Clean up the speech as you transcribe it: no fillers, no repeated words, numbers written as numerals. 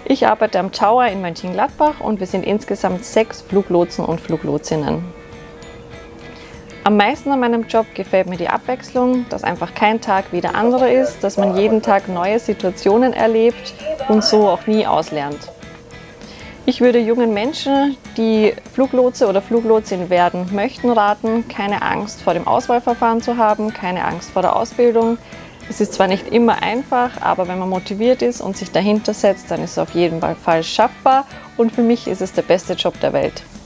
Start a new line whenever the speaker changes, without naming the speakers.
Ich arbeite am Tower in Mönchengladbach und wir sind insgesamt 6 Fluglotsen und Fluglotsinnen. Am meisten an meinem Job gefällt mir die Abwechslung, dass einfach kein Tag wie der andere ist, dass man jeden Tag neue Situationen erlebt und so auch nie auslernt. Ich würde jungen Menschen, die Fluglotse oder Fluglotsin werden möchten, raten, keine Angst vor dem Auswahlverfahren zu haben, keine Angst vor der Ausbildung. Es ist zwar nicht immer einfach, aber wenn man motiviert ist und sich dahinter setzt, dann ist es auf jeden Fall schaffbar und für mich ist es der beste Job der Welt.